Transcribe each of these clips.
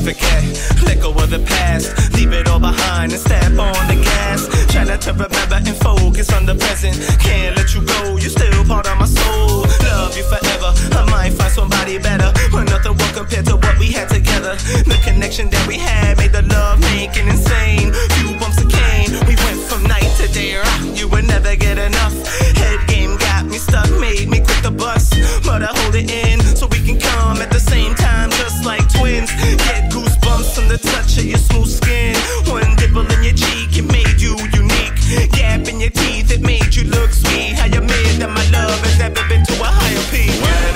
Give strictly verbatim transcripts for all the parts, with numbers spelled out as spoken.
forget, let go of the past, leave it all behind and step on the gas. Try not to remember and focus on the present. Can't let you go, you're still part of my soul. Love you forever, I might find somebody better, but nothing will compare to what we had together. The connection that we had made the love making insane. Few bumps of cane, we went from night to day. You would never get enough. Head game got me stuck, made me quit the bus, but I hold it in so we can come at the same time, just like twins. Get goosebumps from the touch of your smooth skin. One dimple in your cheek, it made you unique. Gap in your teeth, it made you look sweet. How you made that my love has never been to a higher peak. When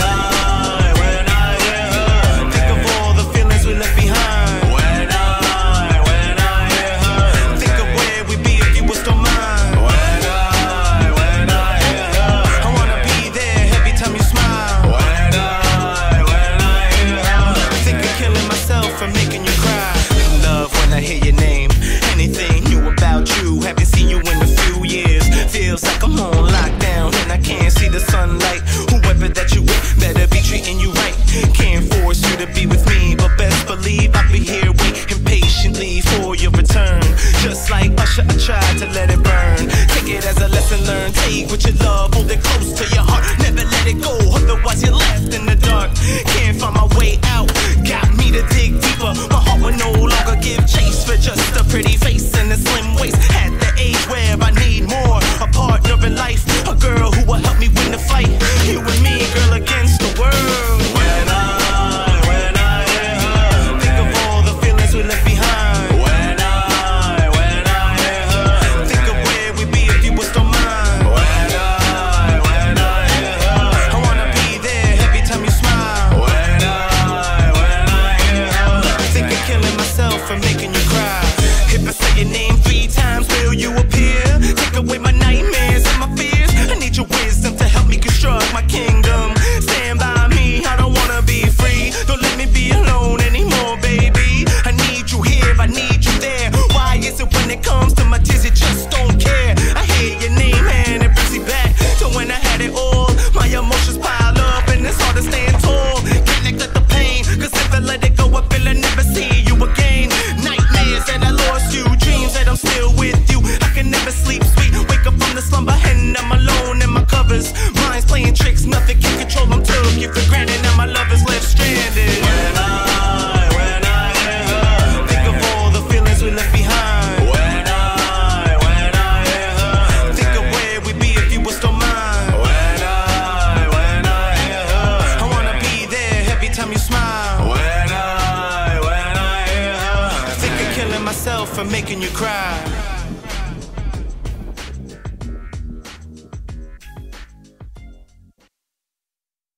I, when I hear her, think of all the feelings we left behind. When I, when I hear her, think of where we'd be if you were still mine. When I, when I hear her, I wanna be there every time you smile. When I, when I hear her, I think of killing myself for making you cry. Love when I hear your name. Anything new about you, haven't seen you in a few years. Feels like I'm on lockdown and I can't see the sunlight. Whoever that you with better be treating you right. Can't force you to be with me, but best believe I'll be here waiting patiently for your return. Just like Usher, I tried to let it burn. Take it as a lesson learned. Take what you love, hold it close to your heart. Never let it go, otherwise you're left in the dark. Can't find my way out, got me to dig deeper. My heart will no longer give chase for just a pretty face and a slim waist. At the age where I need more, a partner in life, a girl who will help me win the fight. You and me, girl, against the world. When I, when I hear her, think of all the feelings we left behind. When I, when I hear her, think of where we'd be if you were still mine. When I, when I hear her, I wanna be there every time you smile. When I, when I hear her, I think of killing myself for making you cry. If I say your name three times, will you appear? Take away my nightmares and my fears. I need your wisdom to help me construct my kingdom. Stand by me, I don't wanna be free. Don't let me be alone anymore, baby. I need you here, I need you there. Why is it when it comes to my tears, you just don't care? I hear your name and it brings me back to when I had it all. My emotions pile up and it's hard to stand tall. Can't neglect the pain, cause if I let it go, I feel I never see you again. Nightmares that I lost you, dreams that I'm still with you. I can never sleep sweet, wake up from the slumber and I'm alone in my covers. Mind's playing tricks, nothing can control them. Took you for granted, now my love is left stranded. When I, when I hear her, think of all the feelings we left behind. When I, when I hear her, think of where we'd be if you were still mine. When I, when I hear her, I wanna be there every time you smile. When I, when I hear her, I think of killing myself for making you cry.